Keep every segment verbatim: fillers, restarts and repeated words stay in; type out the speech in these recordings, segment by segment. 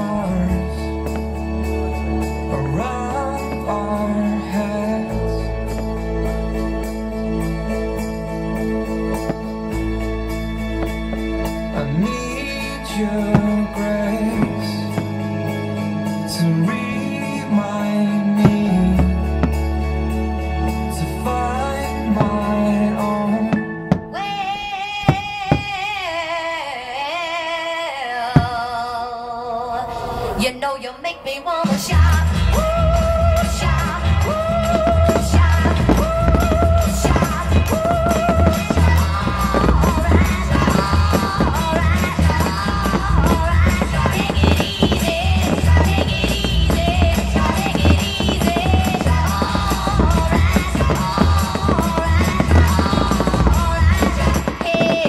stars around our heads. I need your grace to remind me to find my own. Well, you know you make me wanna shout, ooh, shout, ooh, shout, ooh, shout, ooh, alright, alright, alright. Take it easy, take it easy, take it easy. Alright, alright, alright. Hey,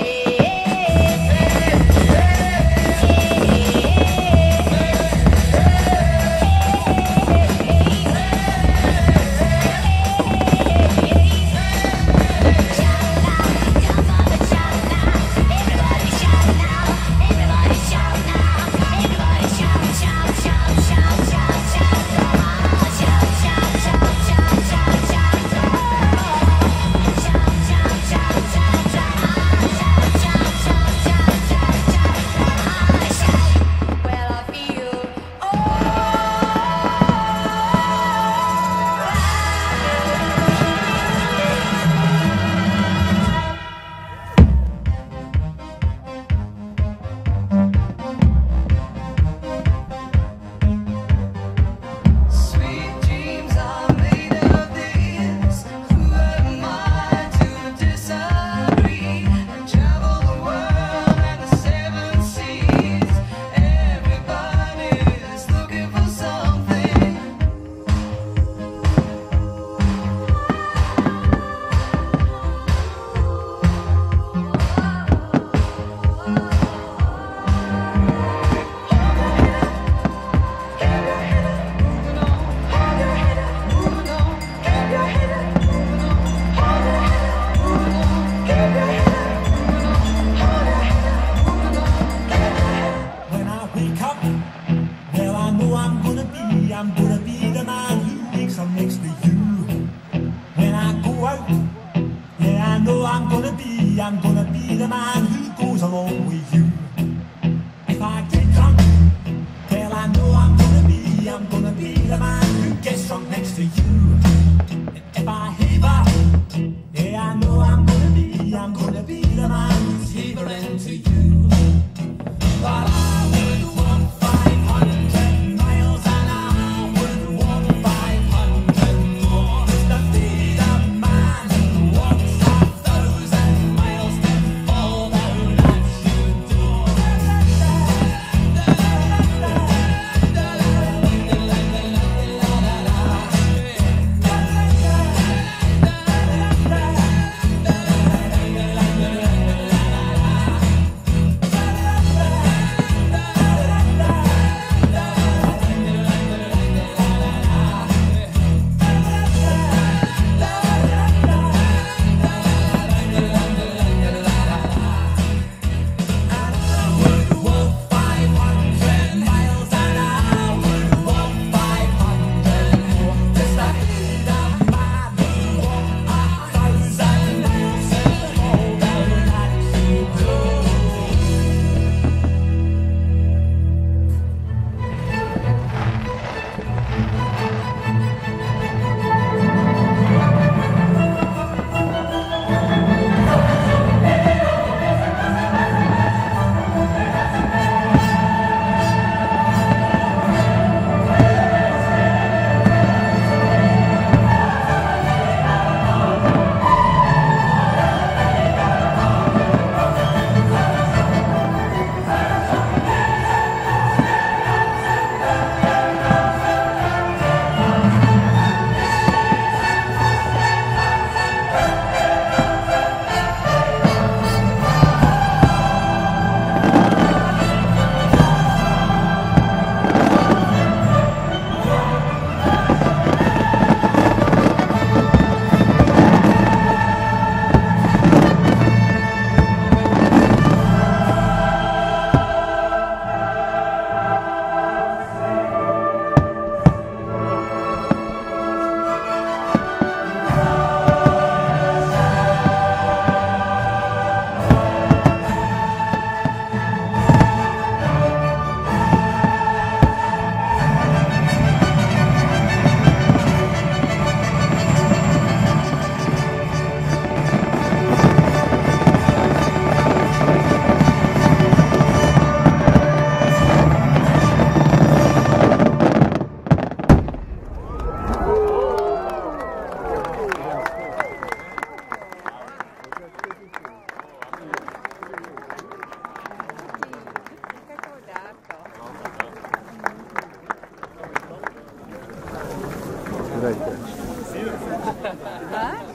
I'm gonna be the man who goes along with you. If I get drunk, well I know I'm gonna be, I'm gonna be the man who gets drunk next to you. If I heaver, yeah I know I'm gonna be, I'm gonna be the man who's heavering to you. But I would walk five hundred miles and I would walk five hundred Huh?